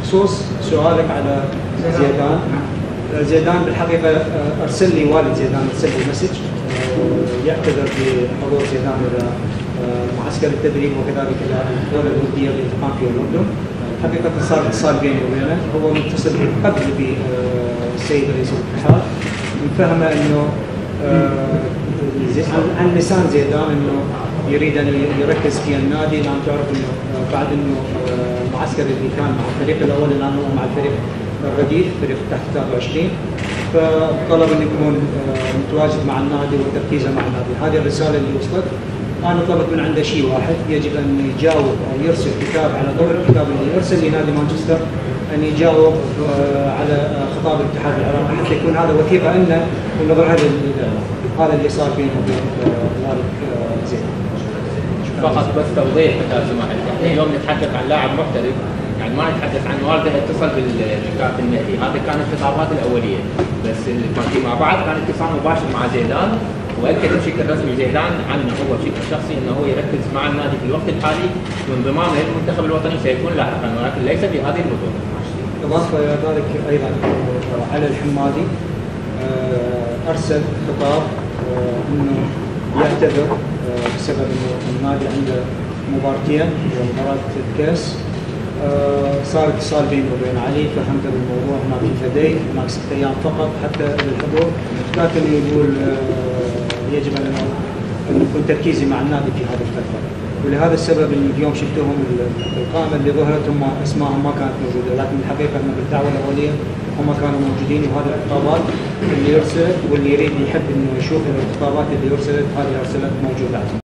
بخصوص سؤالك على زيدان. زيدان بالحقيقه ارسل لي والد زيدان ارسل لي مسج يعتذر بحضور زيدان الى معسكر التدريب وكذلك الى الدوره الوديه اللي قام فيها الاردن. حقيقه صار اتصال بيني وبينه، هو متصل قبل بالسيد رئيس الاتحاد، من فهمه انه عن لسان زيدان انه يريد ان يركز في النادي، لان تعرف انه بعد انه المعسكر اللي كان مع الفريق الاول الان هو مع الفريق الرديف فريق تحت 23، فطلب ان يكون متواجد مع النادي وتركيزه مع النادي. هذه الرساله اللي وصلت. انا طلبت من عنده شيء واحد، يجب ان يجاوب او يرسل كتاب على ضوء الكتاب اللي يرسل لنادي مانشستر، ان يجاوب على خطاب الاتحاد العراقي حتى يكون هذا وثيقه انه ونظرها للاعلام. هذا اللي صار بينه وبين والد زين. فقط بس توضيح اذا سمحت، يعني اليوم نتحدث عن لاعب محترف، يعني ما نتحدث عن والده اتصل بالكابتن مهدي، هذه كانت الخطابات الاوليه، بس اللي كان مع بعض كان اتصال مباشر مع زيدان، واكد بشكل رسمي زيدان عنه هو بشكل شخصي انه هو يركز مع النادي في الوقت الحالي، وانضمامه للمنتخب الوطني سيكون لاحقا، ولكن ليس في هذه البطوله. اضافه الى ذلك ايضا على الحمادي ارسل خطاب انه يعتذر بسبب انه النادي عنده مباراتين، مباراه الكاس. صار اتصال بيني وبين علي، فهمت الموضوع، هناك الفدي هناك 6 ايام فقط حتى للحضور، لكن يقول يجب ان يكون تركيزي مع النادي في هذه الفتره، ولهذا السبب ان اليوم شفتهم القائمه اللي ظهرت هم اسمائهم ما كانت موجوده، لكن الحقيقه انه بالدعوه الاوليه هم كانوا موجودين، وهذه الخطابات اللي يرسل واللي يريد يحب انه يشوف الخطابات اللي ارسلت هذه ارسلت موجوده.